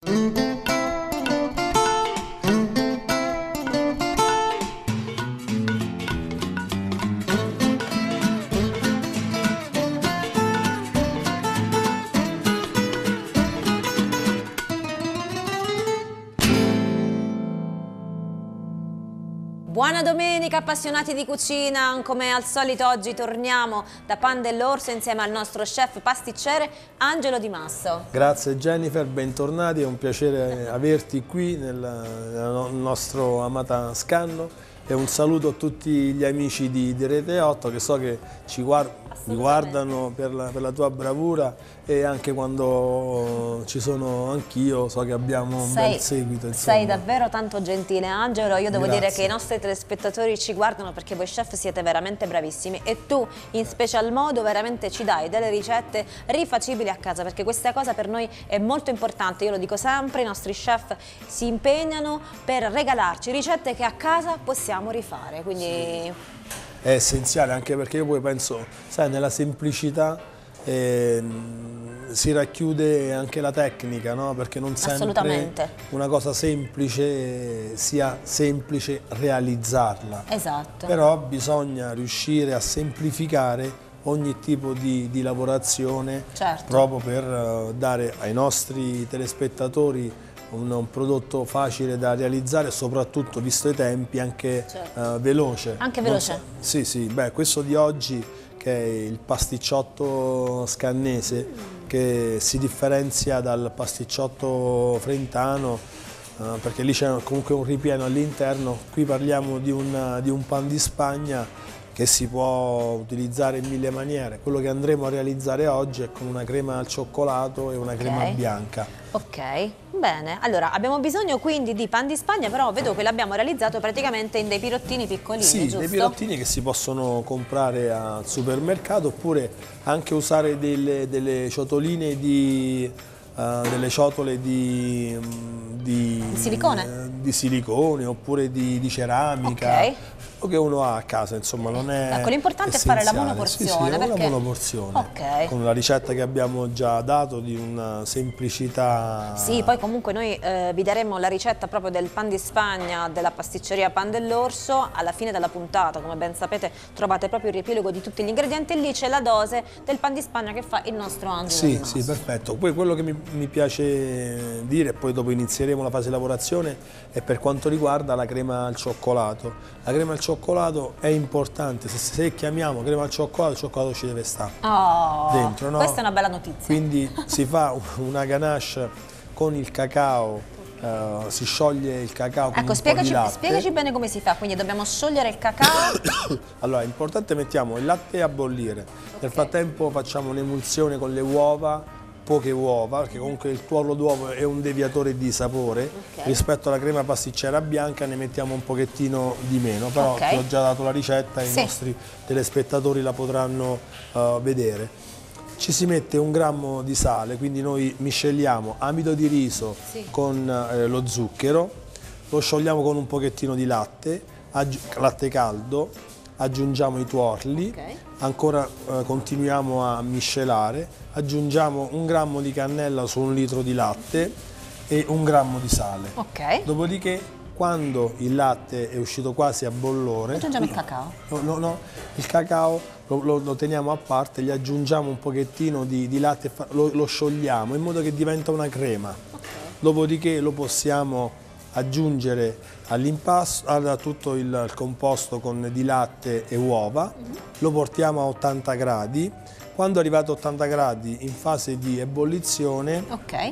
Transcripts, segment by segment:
Buona domenica appassionati di cucina, come al solito oggi torniamo da Pan dell'Orso insieme al nostro chef pasticcere Angelo Di Masso. Grazie Jennifer, bentornati, è un piacere averti qui nel nostro amata Scanno e un saluto a tutti gli amici di Rete 8 che so che ci guardano per la tua bravura e anche quando ci sono anch'io so che abbiamo un bel seguito. Insomma. Sei davvero tanto gentile Angelo, io devo Grazie. dire che i nostri telespettatori ci guardano perché voi chef siete veramente bravissimi e tu in special modo veramente ci dai delle ricette rifacibili a casa, perché questa cosa per noi è molto importante, io lo dico sempre, i nostri chef si impegnano per regalarci ricette che a casa possiamo rifare, quindi... Sì. È essenziale, anche perché io poi penso, sai, nella semplicità si racchiude anche la tecnica, no? Perché non sempre una cosa semplice sia semplice realizzarla. Esatto. Però bisogna riuscire a semplificare ogni tipo di lavorazione, certo, proprio per dare ai nostri telespettatori un prodotto facile da realizzare e soprattutto, visto i tempi, anche certo, veloce. Anche veloce? Sì, sì, beh, questo di oggi che è il pasticciotto scannese, che si differenzia dal pasticciotto frentano, perché lì c'è comunque un ripieno all'interno. Qui parliamo di un pan di Spagna che si può utilizzare in mille maniere. Quello che andremo a realizzare oggi è con una crema al cioccolato e una crema bianca. Ok, bene. Allora, abbiamo bisogno quindi di pan di Spagna, però vedo che l'abbiamo realizzato praticamente in dei pirottini piccolini, sì, giusto? Dei pirottini che si possono comprare al supermercato oppure anche usare delle ciotoline delle ciotole di silicone? Di silicone oppure di ceramica. Ok. O che uno ha a casa, insomma, non è ecco, l'importante è fare la monoporzione. Sì, sì, perché... una monoporzione. Okay. Con la ricetta che abbiamo già dato di una semplicità. Sì, poi comunque noi vi daremo la ricetta proprio del pan di Spagna della pasticceria Pan dell'Orso alla fine della puntata. Come ben sapete trovate proprio il riepilogo di tutti gli ingredienti e lì c'è la dose del pan di Spagna che fa il nostro Angelo. Sì, sì, perfetto. Poi quello che mi piace dire, e poi dopo inizieremo la fase di lavorazione, è per quanto riguarda la crema al cioccolato. La crema al cioccolato è importante, se chiamiamo crema al cioccolato, il cioccolato ci deve stare dentro, no? Questa è una bella notizia. Quindi si fa una ganache con il cacao, si scioglie il cacao con un po' di latte. Spiegaci bene come si fa, quindi dobbiamo sciogliere il cacao. Allora, è importante, mettiamo il latte a bollire, nel frattempo facciamo un'emulsione con le uova, poche uova, perché comunque il tuorlo d'uovo è un deviatore di sapore, rispetto alla crema pasticcera bianca ne mettiamo un pochettino di meno, però ti ho già dato la ricetta e i nostri telespettatori la potranno vedere. Ci si mette 1 grammo di sale, quindi noi misceliamo amido di riso con lo zucchero, lo sciogliamo con un pochettino di latte, latte caldo, aggiungiamo i tuorli, ancora continuiamo a miscelare, aggiungiamo 1 grammo di cannella su 1 litro di latte e 1 grammo di sale. Dopodiché, quando il latte è uscito quasi a bollore, aggiungiamo il cacao? No, il cacao lo teniamo a parte, gli aggiungiamo un pochettino di latte, lo sciogliamo in modo che diventa una crema. Dopodiché lo possiamo aggiungere all'impasto, a tutto il composto di latte e uova, lo portiamo a 80 gradi, quando è arrivato a 80 gradi in fase di ebollizione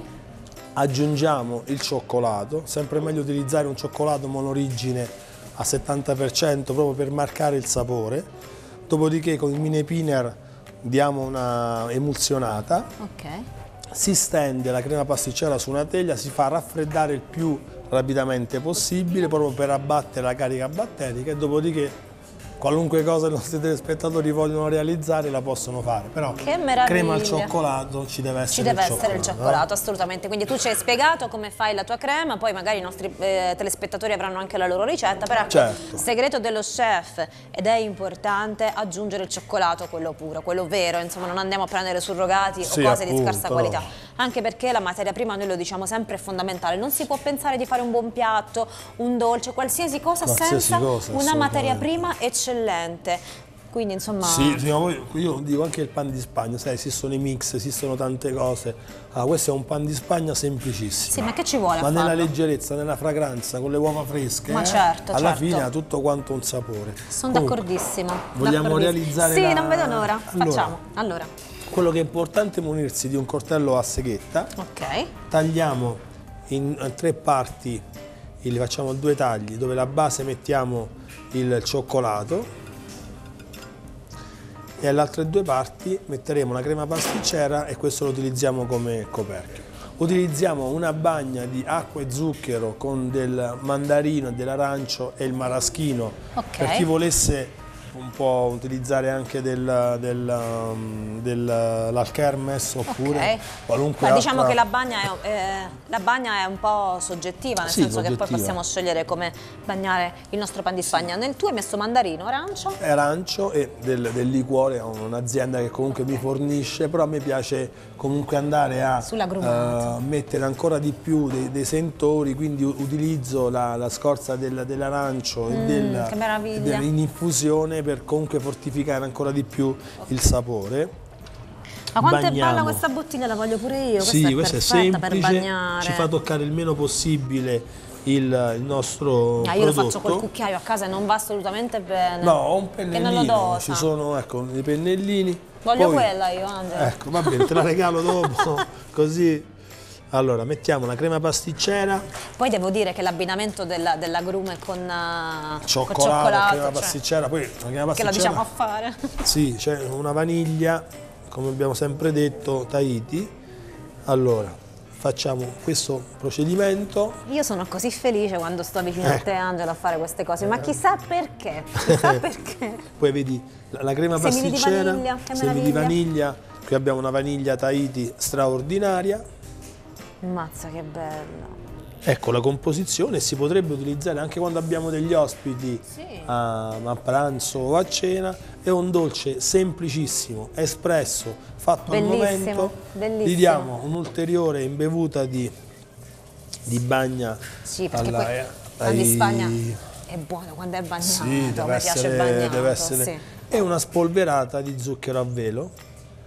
aggiungiamo il cioccolato, sempre meglio utilizzare un cioccolato monorigine a 70% proprio per marcare il sapore, dopodiché con il mini pinner diamo una emulsionata, si stende la crema pasticcera su una teglia, si fa raffreddare il più rapidamente possibile proprio per abbattere la carica batterica e dopodiché qualunque cosa i nostri telespettatori vogliono realizzare la possono fare, però crema al cioccolato ci deve essere il cioccolato, assolutamente. Quindi tu ci hai spiegato come fai la tua crema, poi magari i nostri telespettatori avranno anche la loro ricetta, però ecco, segreto dello chef, ed è importante aggiungere il cioccolato, quello puro, quello vero, insomma non andiamo a prendere surrogati o cose di scarsa qualità. anche perché la materia prima, noi lo diciamo sempre, è fondamentale. Non si può pensare di fare un buon piatto, un dolce, qualsiasi cosa senza una materia prima eccellente. Quindi insomma... Sì, io dico anche il pan di Spagna, sai, esistono i mix, esistono tante cose. Questo è un pan di Spagna semplicissimo. Sì, ma che ci vuole? Ma nella leggerezza, nella fragranza, con le uova fresche, ma certo, alla fine ha tutto quanto un sapore. Sono d'accordissimo. Vogliamo realizzare Sì, non vedo l'ora. Facciamo. Allora. Quello che è importante è munirsi di un coltello a seghetta. Ok. Tagliamo in 3 parti, li facciamo 2 tagli, dove la base mettiamo il cioccolato e alle altre 2 parti metteremo la crema pasticcera e questo lo utilizziamo come coperchio. Utilizziamo una bagna di acqua e zucchero con del mandarino, dell'arancio e il maraschino. Per chi volesse un po' utilizzare anche dell'alchermes oppure qualunque altra. Diciamo che la bagna è un po' soggettiva, nel senso che poi possiamo scegliere come bagnare il nostro pan di Spagna. Nel tuo hai messo mandarino, arancio? Arancio e del liquore, è un'azienda che comunque mi fornisce, però a me piace comunque andare a mettere ancora di più dei sentori, quindi utilizzo la scorza dell'arancio e in infusione per comunque fortificare ancora di più il sapore. Ma quanto è bella questa bottiglia, la voglio pure io. Sì, questa è semplice, per bagnare. Ci fa toccare il meno possibile il nostro io lo faccio col cucchiaio a casa e non va assolutamente bene. No, ho un pennellino, che non lo dosa. Ci sono, ecco, i pennellini. Voglio quella io, Angelo. Ecco, va bene, te la regalo dopo, così. Allora, mettiamo la crema pasticcera. Poi devo dire che l'abbinamento dell'agrume con cioccolato, crema pasticcera, poi la crema pasticcera, che la diciamo a fare. Sì, c'è una vaniglia, come abbiamo sempre detto, Tahiti. Allora, facciamo questo procedimento. Io sono così felice quando sto vicino a te, Angelo, a fare queste cose, ma chissà perché, chissà perché. Poi vedi la crema pasticcera, semi di vaniglia, qui abbiamo una vaniglia Tahiti straordinaria. Mazza che bello! Ecco la composizione, si potrebbe utilizzare anche quando abbiamo degli ospiti a pranzo o a cena. È un dolce semplicissimo, espresso, fatto al momento. Bellissimo. Gli diamo un'ulteriore imbevuta di bagna. Sì, perché poi pan di Spagna è buono quando è bagnato. Sì, deve essere. Sì. E una spolverata di zucchero a velo.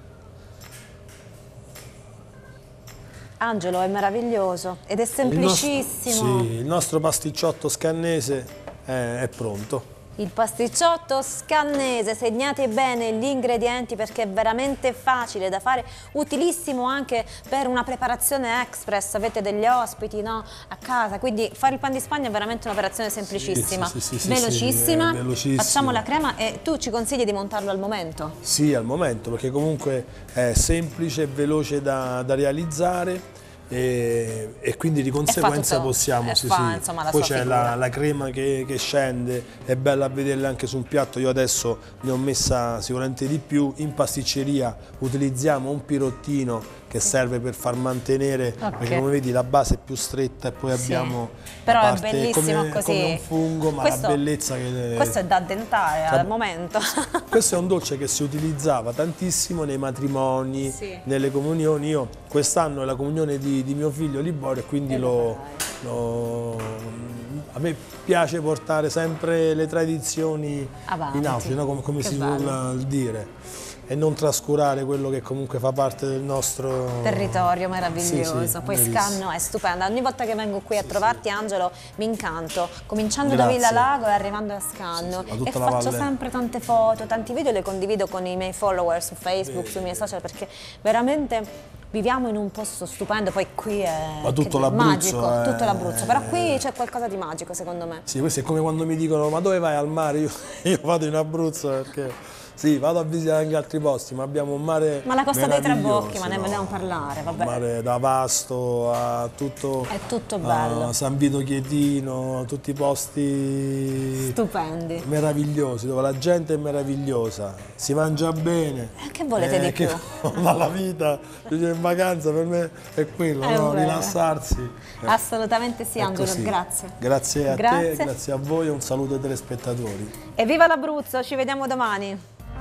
Angelo, è meraviglioso ed è semplicissimo. Il nostro pasticciotto scannese è pronto. Il pasticciotto scannese, segnate bene gli ingredienti perché è veramente facile da fare, utilissimo anche per una preparazione express, avete degli ospiti, no, a casa, quindi fare il pan di Spagna è veramente un'operazione semplicissima, velocissima. Facciamo la crema e tu ci consigli di montarlo al momento? Sì, al momento, perché comunque è semplice e veloce da realizzare. E quindi di conseguenza possiamo, insomma, poi c'è la crema che scende, è bella a vederla anche su un piatto. Io adesso ne ho messa sicuramente di più. In pasticceria utilizziamo un pirottino che serve per far mantenere, perché come vedi la base è più stretta e poi abbiamo però la è parte bellissimo così, come un fungo, ma la bellezza che... Questo è da addentare al momento. Questo è un dolce che si utilizzava tantissimo nei matrimoni, nelle comunioni. Io quest'anno è la comunione di mio figlio Liborio e quindi a me piace portare sempre le tradizioni avanti, in auge, no? come si vuol dire, e non trascurare quello che comunque fa parte del nostro territorio meraviglioso. Poi Scanno è stupenda, ogni volta che vengo qui a trovarti, Angelo, mi incanto, cominciando da Villa Lago e arrivando a Scanno, e faccio sempre tante foto, tanti video, le condivido con i miei follower su Facebook, sui miei social, perché veramente viviamo in un posto stupendo. Poi qui è magico, tutto l'Abruzzo, però qui c'è qualcosa di magico secondo me. Sì, questo è come quando mi dicono ma dove vai al mare? Io vado in Abruzzo perché sì, vado a visitare anche altri posti, ma abbiamo un mare ma la Costa dei Tre Bocchi, ma ne vogliamo parlare, vabbè. Un mare da Vasto a tutto, è tutto bello, a San Vito Chietino, tutti i posti stupendi, meravigliosi, dove la gente è meravigliosa, si mangia bene. Che volete di più? Ma la vita in vacanza per me è quello, no? Rilassarsi. Assolutamente sì, Angelo, grazie. Grazie a te, grazie a voi e un saluto ai telespettatori. E viva l'Abruzzo, ci vediamo domani.